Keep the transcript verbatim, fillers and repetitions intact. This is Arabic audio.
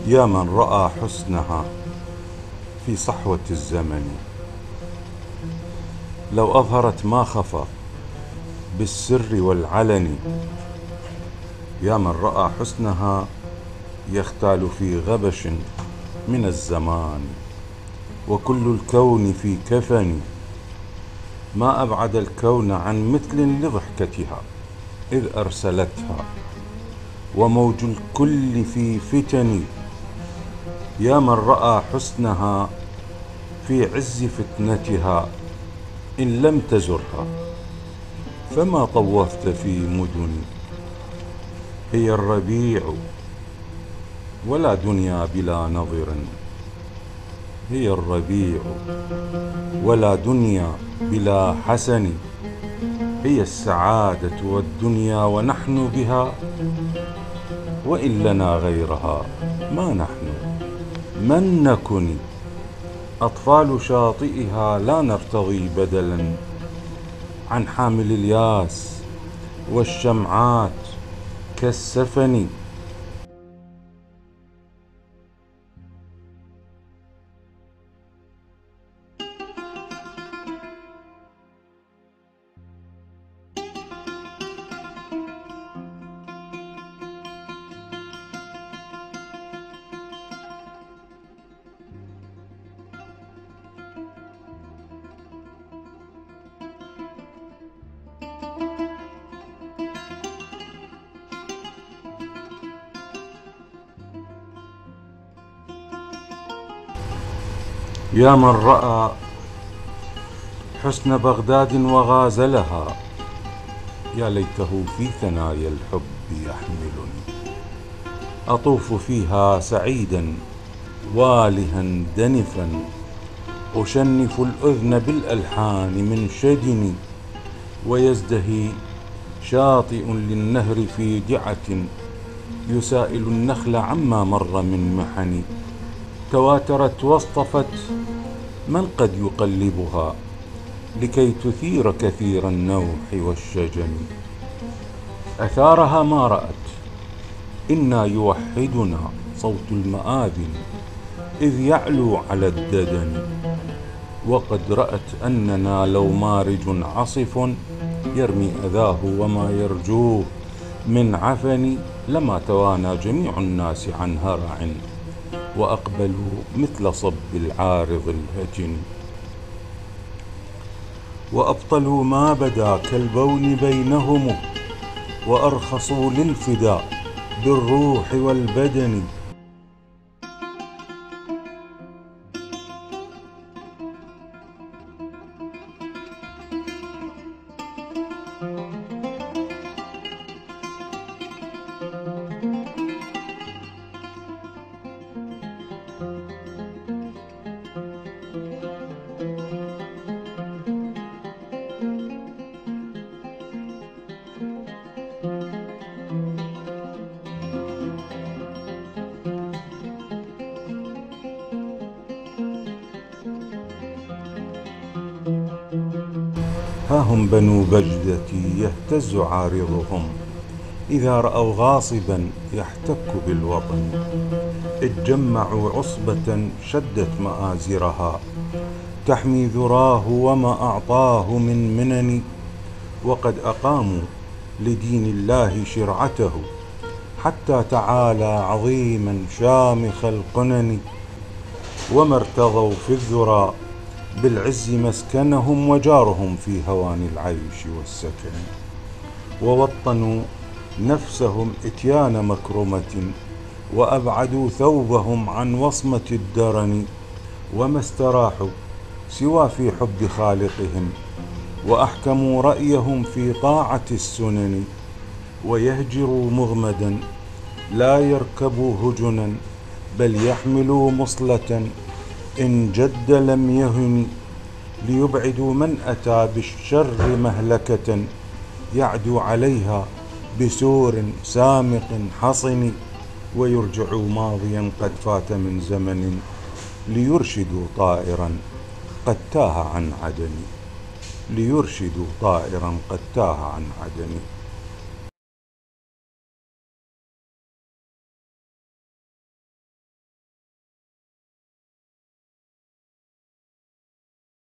يا من رأى حسنها في صحوة الزمن، لو أظهرت ما خفى بالسر والعلن. يا من رأى حسنها يختال في غبش من الزمان، وكل الكون في كفن. ما أبعد الكون عن مثل لضحكتها إذ أرسلتها، وموج الكل في فتن. يا من رأى حسنها في عز فتنتها، إن لم تزرها فما طوفت في مدن. هي الربيع ولا دنيا بلا نظر، هي الربيع ولا دنيا بلا حسن. هي السعادة والدنيا ونحن بها، وإن لنا غيرها ما نحن. من نكن أطفال شاطئها لا نرتضي بدلا عن حامل الياس والشمعات كالسفن. يا من رأى حسن بغداد وغازلها، يا ليته في ثنايا الحب يحملني. أطوف فيها سعيدا والها دنفا، أشنف الأذن بالألحان من شدني. ويزدهي شاطئ للنهر في دعة، يسائل النخل عما مر من محن. تواترت واصطفت من قد يقلبها، لكي تثير كثير النوح والشجن. أثارها ما رأت إنا يوحدنا صوت المآذن، إذ يعلو على الددن. وقد رأت أننا لو مارج عصف يرمي أذاه وما يرجوه من عفن، لما توانى جميع الناس عن هرع، وأقبلوا مثل صب العارض الهجن. وأبطلوا ما بدا كالبون بينهم، وأرخصوا للفداء بالروح والبدن. ها هم بنو بجدتي يهتز عارضهم، إذا رأوا غاصبا يحتك بالوطن. اتجمعوا عصبة شدت مآزرها، تحمي ذراه وما أعطاه من منن. وقد أقاموا لدين الله شرعته، حتى تعالى عظيما شامخ القنن. وما ارتضوا في الذرى بالعز مسكنهم، وجارهم في هوان العيش والسكن. ووطنوا نفسهم إتيان مكرمة، وأبعدوا ثوبهم عن وصمة الدرن. وما استراحوا سوى في حب خالقهم، وأحكموا رأيهم في طاعة السنن. ويهجروا مغمدا لا يركبوا هجنا، بل يحملوا مصلة إن جد لم يهن. ليبعدوا من أتى بالشر مهلكة، يعدو عليها بسور سامق حصن. ويرجعوا ماضيا قد فات من زمن، ليرشدوا طائرا قد تاه عن عدن. ليرشدوا طائرا قد تاه عن عدن.